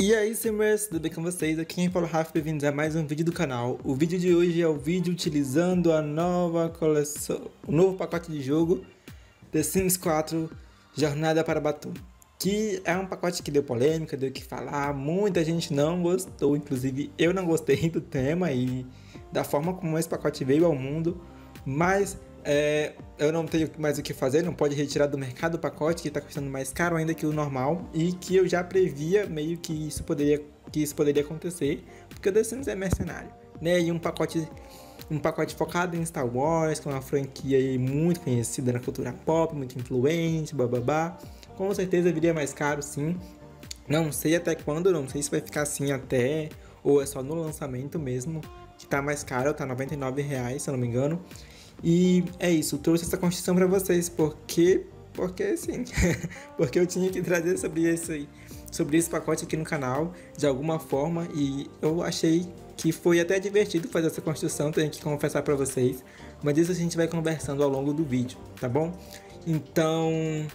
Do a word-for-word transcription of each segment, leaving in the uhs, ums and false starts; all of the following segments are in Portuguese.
E aí, Simmers, tudo bem com vocês? Aqui quem fala é o Rafa, bem-vindos a mais um vídeo do canal. O vídeo de hoje é o vídeo utilizando a nova coleção, o novo pacote de jogo The Sims quatro Jornada para Batuu, que é um pacote que deu polêmica, deu o que falar, muita gente não gostou, inclusive eu não gostei do tema e da forma como esse pacote veio ao mundo, mas é, eu não tenho mais o que fazer, não pode retirar do mercado o pacote que está custando mais caro ainda que o normal e que eu já previa meio que isso poderia, que isso poderia acontecer, porque o The Sims é mercenário, né? E um pacote, um pacote focado em Star Wars, com uma franquia aí muito conhecida na cultura pop, muito influente, bababá, com certeza viria mais caro, sim. Não sei até quando, não sei se vai ficar assim até, ou é só no lançamento mesmo, que tá mais caro, tá noventa e nove reais, se eu não me engano. E é isso, trouxe essa construção para vocês, porque, porque sim, porque eu tinha que trazer sobre esse, sobre esse pacote aqui no canal, de alguma forma, e eu achei que foi até divertido fazer essa construção, tenho que confessar para vocês, mas isso a gente vai conversando ao longo do vídeo, tá bom? Então,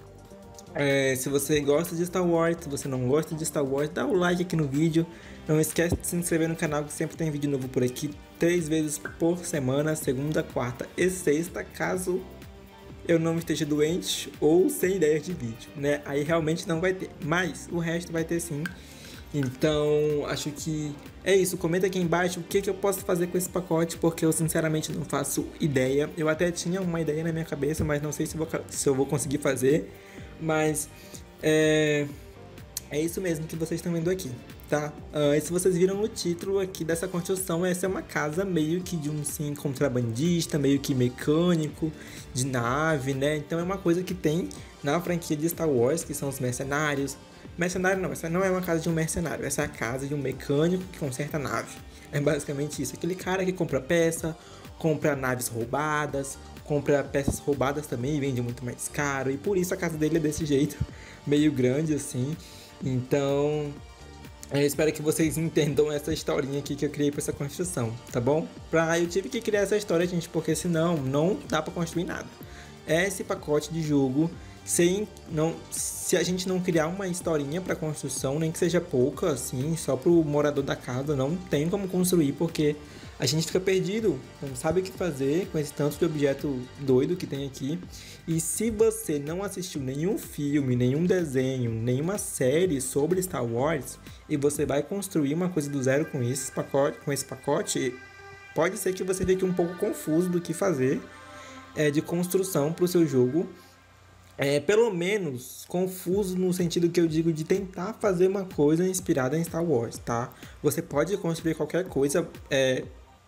é, se você gosta de Star Wars, se você não gosta de Star Wars, dá o like aqui no vídeo, não esquece de se inscrever no canal que sempre tem vídeo novo por aqui, três vezes por semana, segunda, quarta e sexta, caso eu não esteja doente ou sem ideia de vídeo, né? Aí realmente não vai ter, mas o resto vai ter sim. Então, acho que é isso. Comenta aqui embaixo o que, que eu posso fazer com esse pacote, porque eu sinceramente não faço ideia. Eu até tinha uma ideia na minha cabeça, mas não sei se eu vou, se eu vou conseguir fazer. Mas é, é isso mesmo que vocês estão vendo aqui, tá? Uh, e se vocês viram no título aqui dessa construção, essa é uma casa meio que de um sim contrabandista, meio que mecânico, de nave, né? Então é uma coisa que tem na franquia de Star Wars, que são os mercenários. Mercenário não, essa não é uma casa de um mercenário, essa é a casa de um mecânico que conserta a nave. É basicamente isso, aquele cara que compra peça, compra naves roubadas, compra peças roubadas também e vende muito mais caro. E por isso a casa dele é desse jeito, meio grande assim. Então, eu espero que vocês entendam essa historinha aqui que eu criei para essa construção, tá bom? Pra, eu tive que criar essa história, gente, porque senão não dá para construir nada. Esse pacote de jogo, sem, não, se a gente não criar uma historinha para construção, nem que seja pouca, assim, só pro morador da casa, não tem como construir, porque a gente fica perdido, não sabe o que fazer com esse tanto de objeto doido que tem aqui. E se você não assistiu nenhum filme, nenhum desenho, nenhuma série sobre Star Wars, e você vai construir uma coisa do zero com esse pacote, com esse pacote, pode ser que você fique um pouco confuso do que fazer é, de construção para o seu jogo. É, pelo menos confuso no sentido que eu digo de tentar fazer uma coisa inspirada em Star Wars, tá? Você pode construir qualquer coisa é,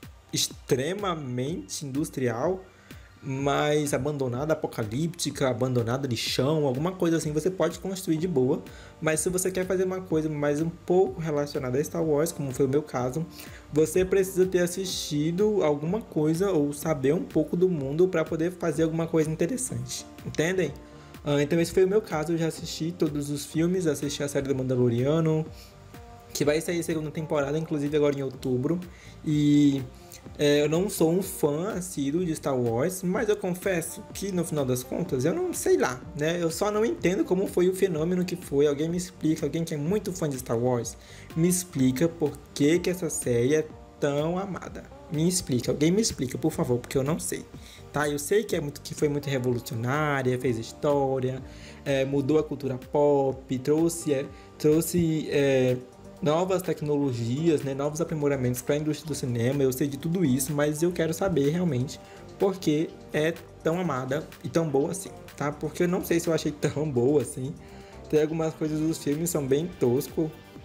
extremamente industrial, mas abandonada, apocalíptica, abandonada de chão, alguma coisa assim, você pode construir de boa. Mas se você quer fazer uma coisa mais um pouco relacionada a Star Wars, como foi o meu caso, você precisa ter assistido alguma coisa ou saber um pouco do mundo para poder fazer alguma coisa interessante, entendem? Uh, então esse foi o meu caso, eu já assisti todos os filmes, assisti a série do Mandaloriano, que vai sair a segunda temporada, inclusive agora em outubro, e é, eu não sou um fã assíduo de Star Wars, mas eu confesso que no final das contas, eu não sei lá, né? Eu só não entendo como foi o fenômeno que foi. Alguém me explica, alguém que é muito fã de Star Wars, me explica por que que essa série é tão amada. Me explica, alguém me explica, por favor, porque eu não sei. Tá, eu sei que, é muito, que foi muito revolucionária, fez história, é, mudou a cultura pop, trouxe, é, trouxe é, novas tecnologias, né, novos aprimoramentos para a indústria do cinema. Eu sei de tudo isso, mas eu quero saber realmente por que é tão amada e tão boa assim, tá? Porque eu não sei se eu achei tão boa assim. Tem algumas coisas dos filmes que são bem toscos.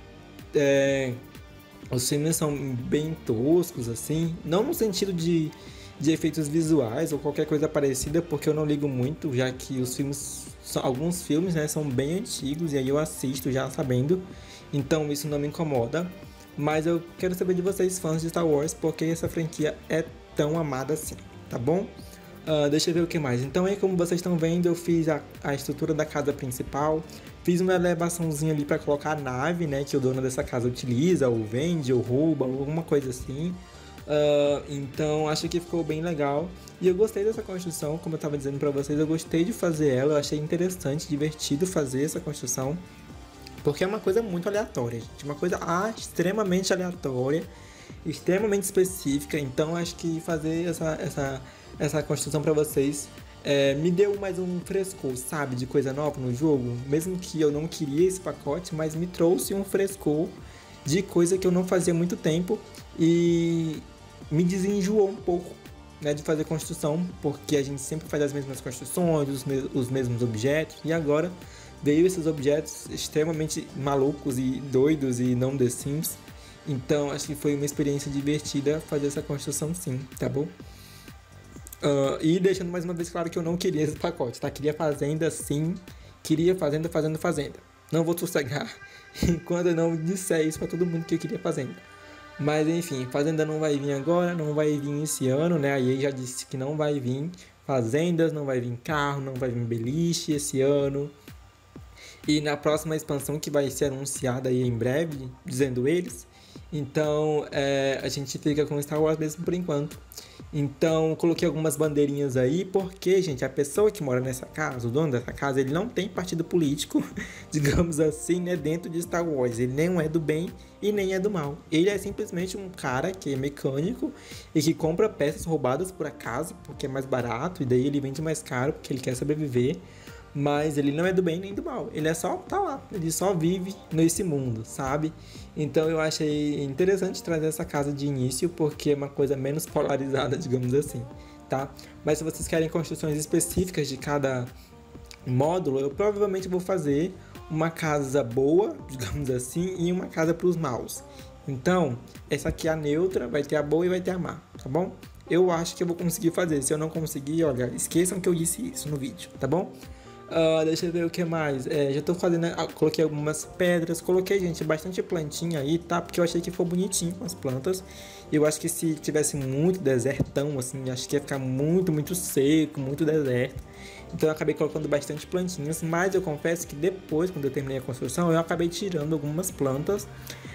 É, os filmes são bem toscos, assim, não no sentido de de efeitos visuais ou qualquer coisa parecida, porque eu não ligo muito, já que os filmes, alguns filmes, né, são bem antigos e aí eu assisto já sabendo, então isso não me incomoda. Mas eu quero saber de vocês, fãs de Star Wars, porque essa franquia é tão amada assim, tá bom? Uh, deixa eu ver o que mais. Então aí, como vocês estão vendo, eu fiz a, a estrutura da casa principal, fiz uma elevaçãozinha ali para colocar a nave, né, que o dono dessa casa utiliza, ou vende, ou rouba, ou alguma coisa assim. Uh, então acho que ficou bem legal e eu gostei dessa construção, como eu estava dizendo para vocês, eu gostei de fazer ela, eu achei interessante, divertido fazer essa construção, Porque é uma coisa muito aleatória, gente. Uma coisa ah, extremamente aleatória, extremamente específica. Então acho que fazer essa, essa, essa construção pra vocês é, me deu mais um frescor, sabe? De coisa nova no jogo. Mesmo que eu não queria esse pacote, mas me trouxe um frescor de coisa que eu não fazia há muito tempo. E me desenjoou um pouco, né, de fazer construção. Porque a gente sempre faz as mesmas construções, os, me os mesmos objetos. E agora veio esses objetos extremamente malucos e doidos e não The Sims. Então acho que foi uma experiência divertida fazer essa construção sim, tá bom? Uh, e deixando mais uma vez claro que eu não queria esse pacote, tá? Queria fazenda sim, queria fazenda, fazenda, fazenda. Não vou sossegar enquanto eu não disser isso pra todo mundo que eu queria fazenda. Mas enfim, fazenda não vai vir agora, não vai vir esse ano, né? A E A já disse que não vai vir fazendas, não vai vir carro, não vai vir beliche esse ano. E na próxima expansão que vai ser anunciada aí em breve, dizendo eles, então é, a gente fica com Star Wars mesmo por enquanto. Então coloquei algumas bandeirinhas aí, porque, gente, a pessoa que mora nessa casa, o dono dessa casa, ele não tem partido político, digamos assim, né, dentro de Star Wars. Ele nem é do bem e nem é do mal. Ele é simplesmente um cara que é mecânico e que compra peças roubadas por acaso, porque é mais barato, e daí ele vende mais caro porque ele quer sobreviver. Mas ele não é do bem nem do mal, ele é só, tá lá, ele só vive nesse mundo, sabe? Então eu achei interessante trazer essa casa de início, porque é uma coisa menos polarizada, digamos assim, tá? Mas se vocês querem construções específicas de cada módulo, eu provavelmente vou fazer uma casa boa, digamos assim, e uma casa para os maus. Então, essa aqui é a neutra, vai ter a boa e vai ter a má, tá bom? Eu acho que eu vou conseguir fazer, se eu não conseguir, olha, esqueçam que eu disse isso no vídeo, tá bom? Uh, deixa eu ver o que mais. É, já tô fazendo. Ah, coloquei algumas pedras. Coloquei, gente, bastante plantinha aí, tá? Porque eu achei que ficou bonitinho com as plantas. Eu acho que se tivesse muito desertão, assim, acho que ia ficar muito, muito seco, muito deserto. Então eu acabei colocando bastante plantinhas. Mas eu confesso que depois, quando eu terminei a construção, eu acabei tirando algumas plantas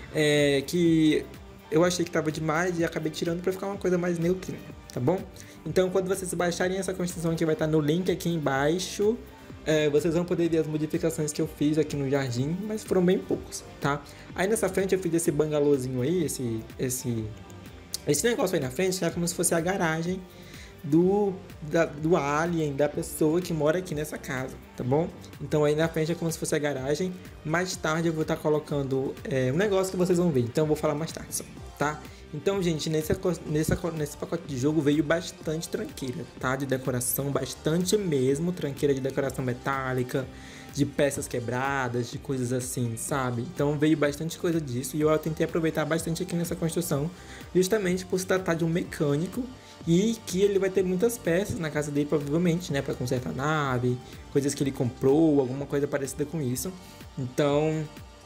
é, que eu achei que tava demais e acabei tirando pra ficar uma coisa mais neutrinha, tá bom? Então quando vocês baixarem essa construção que vai estar no link aqui embaixo, É, vocês vão poder ver as modificações que eu fiz aqui no jardim, mas foram bem poucos, tá? Aí nessa frente eu fiz esse bangalôzinho aí, esse, esse, esse negócio aí na frente, que é como se fosse a garagem do, da, do alien, da pessoa que mora aqui nessa casa, tá bom? Então aí na frente é como se fosse a garagem. Mais tarde eu vou estar colocando é, um negócio que vocês vão ver, então eu vou falar mais tarde só, tá? Então, gente, nesse, nesse, nesse pacote de jogo veio bastante tranqueira, tá? De decoração, bastante mesmo. Tranqueira de decoração metálica, de peças quebradas, de coisas assim, sabe? Então veio bastante coisa disso e eu tentei aproveitar bastante aqui nessa construção, justamente por se tratar de um mecânico e que ele vai ter muitas peças na casa dele, provavelmente, né? Pra consertar a nave, coisas que ele comprou, alguma coisa parecida com isso. Então...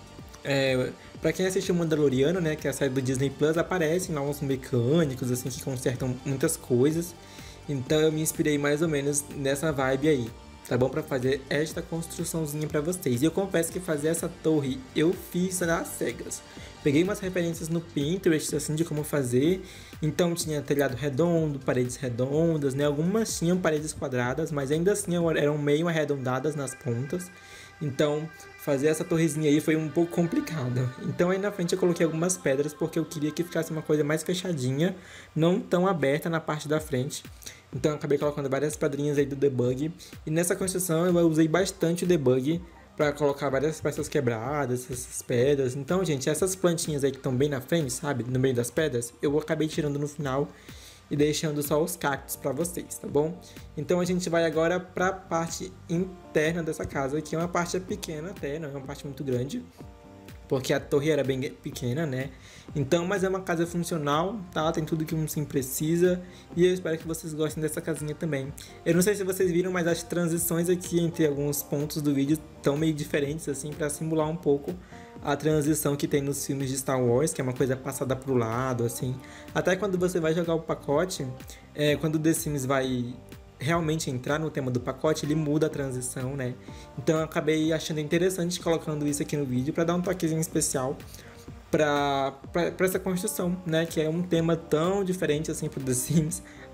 É, pra quem assistiu Mandaloriano, né, que é a série do Disney Plus, aparecem lá uns mecânicos, assim, que consertam muitas coisas. Então eu me inspirei mais ou menos nessa vibe aí, tá bom? Pra fazer esta construçãozinha pra vocês. E eu confesso que fazer essa torre eu fiz nas cegas. Peguei umas referências no Pinterest, assim, de como fazer. Então tinha telhado redondo, paredes redondas, né? Algumas tinham paredes quadradas, mas ainda assim eram meio arredondadas nas pontas. Então, fazer essa torrezinha aí foi um pouco complicado. Então aí na frente eu coloquei algumas pedras porque eu queria que ficasse uma coisa mais fechadinha, não tão aberta na parte da frente. Então eu acabei colocando várias pedrinhas aí do debug. E nessa construção eu usei bastante o debug para colocar várias peças quebradas, essas pedras. Então, gente, essas plantinhas aí que estão bem na frente, sabe? No meio das pedras, eu acabei tirando no final e deixando só os cactos para vocês, tá bom? Então a gente vai agora para a parte interna dessa casa, que é uma parte pequena até, não é uma parte muito grande, porque a torre era bem pequena, né? Então, mas é uma casa funcional, tá? Tem tudo que um sim precisa e eu espero que vocês gostem dessa casinha também. Eu não sei se vocês viram, mas as transições aqui entre alguns pontos do vídeo estão meio diferentes, assim, para simular um pouco a transição que tem nos filmes de Star Wars, que é uma coisa passada pro lado, assim. Até quando você vai jogar o pacote, é, quando o The Sims vai realmente entrar no tema do pacote, ele muda a transição, né? Então eu acabei achando interessante colocando isso aqui no vídeo para dar um toquezinho especial para essa construção, né? Que é um tema tão diferente assim pro The Sims.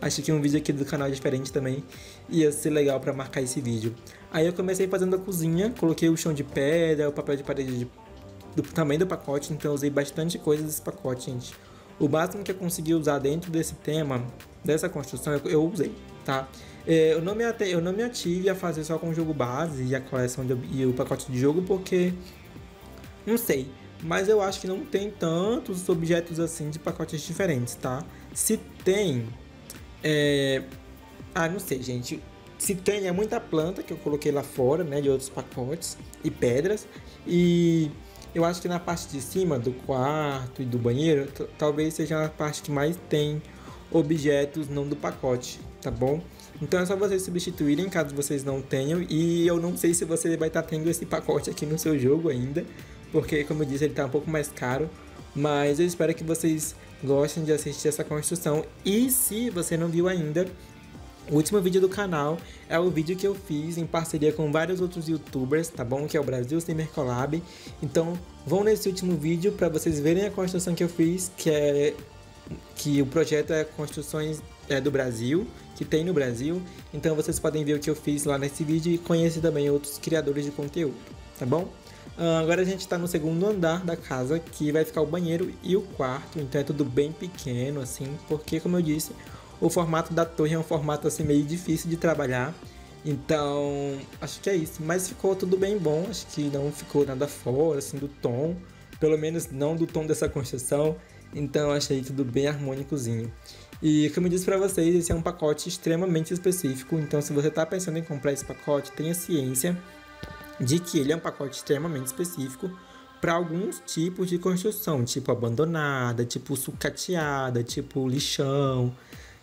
Achei que um vídeo aqui do canal diferente também ia ser legal pra marcar esse vídeo. Aí eu comecei fazendo a cozinha, coloquei o chão de pedra, o papel de parede de, do tamanho do pacote, então eu usei bastante coisa desse pacote, gente. O máximo que eu consegui usar dentro desse tema, dessa construção, eu, eu usei, tá? É, eu, não me ate, eu não me ative a fazer só com o jogo base e a coleção de, e o pacote de jogo, porque... não sei, mas eu acho que não tem tantos objetos assim de pacotes diferentes, tá? Se tem... É... Ah, não sei, gente. Se tem, é muita planta que eu coloquei lá fora, né? De outros pacotes e pedras. E... eu acho que na parte de cima do quarto e do banheiro, talvez seja a parte que mais tem objetos não do pacote, tá bom? Então é só vocês substituírem caso vocês não tenham. E eu não sei se você vai estar tendo esse pacote aqui no seu jogo ainda, porque como eu disse, ele tá um pouco mais caro. Mas eu espero que vocês gostem de assistir essa construção. E se você não viu ainda, o último vídeo do canal é o vídeo que eu fiz em parceria com vários outros youtubers, tá bom? Que é o Brasil Gamer Collab. Então vão nesse último vídeo para vocês verem a construção que eu fiz, que é que o projeto é Construções é, do Brasil, que tem no Brasil. Então vocês podem ver o que eu fiz lá nesse vídeo e conhecer também outros criadores de conteúdo, tá bom? Uh, agora a gente está no segundo andar da casa, que vai ficar o banheiro e o quarto. Então é tudo bem pequeno assim, porque como eu disse, o formato da torre é um formato assim meio difícil de trabalhar. Então, acho que é isso. Mas ficou tudo bem bom. Acho que não ficou nada fora assim do tom. Pelo menos não do tom dessa construção. Então, achei tudo bem harmônicozinho. E como eu disse pra vocês, esse é um pacote extremamente específico. Então, se você tá pensando em comprar esse pacote, tenha ciência de que ele é um pacote extremamente específico para alguns tipos de construção. Tipo abandonada, tipo sucateada, tipo lixão,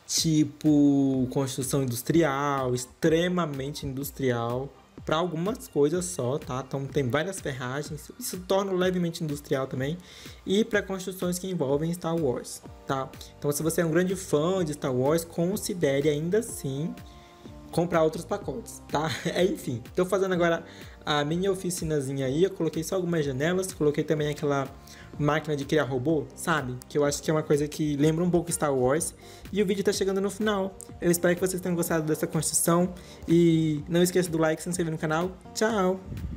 tipo construção industrial, extremamente industrial, para algumas coisas só, tá? Então tem várias ferragens, isso torna levemente industrial também, e para construções que envolvem Star Wars, tá? Então se você é um grande fã de Star Wars, considere ainda assim comprar outros pacotes, tá? É, enfim, tô fazendo agora a minha oficinazinha aí, eu coloquei só algumas janelas, coloquei também aquela máquina de criar robô, sabe? Que eu acho que é uma coisa que lembra um pouco Star Wars. E o vídeo tá chegando no final. Eu espero que vocês tenham gostado dessa construção. E não esqueça do like, se inscrever no canal. Tchau!